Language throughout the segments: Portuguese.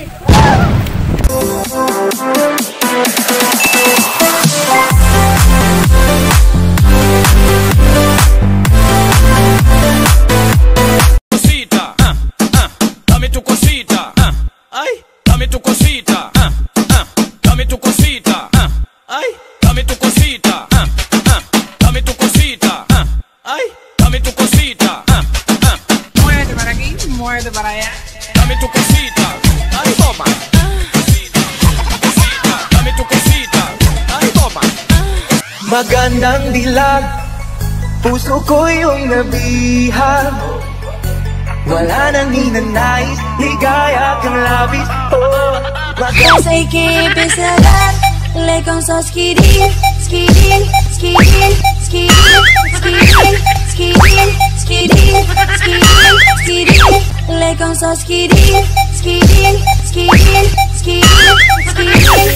Dame tu cosita, ay, dame tu cosita, dame tu cosita, ay, dame tu cosita, dame tu cosita, ay, dame tu cosita, Muévete para aquí, muévete para allá. dame tu cosita, ay, toma. Dame tu cosita, ay, toma. Magandang dilag, puso ko yung nabihag. Wala nang ninanais, ligaya kang labis. Yo sé que empezarán, le con sos skiril, skiril, skiril, skiril, skiril, skiril, skiril, skiril, skiril, le con sos skiril, skiril, skiril, skiril, skiril.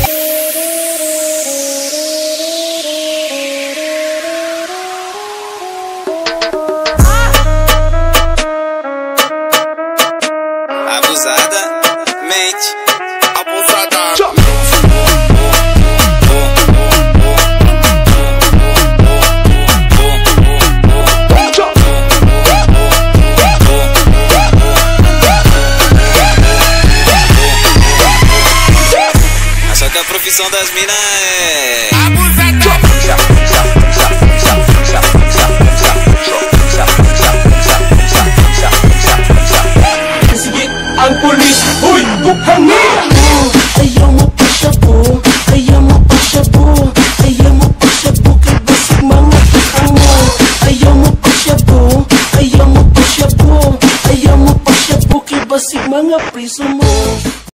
Abusada, mente, abusada. Só que a profissão das minas é Ang pulis, uy, bukhangin! Ayaw mo pa siya po, ayaw mo pa siya po, ayaw mo pa siya po, kay basig mga bukang mo. Ayaw mo pa siya po, ayaw mo pa siya po, ayaw mo pa siya po, kay basig mga priso mo.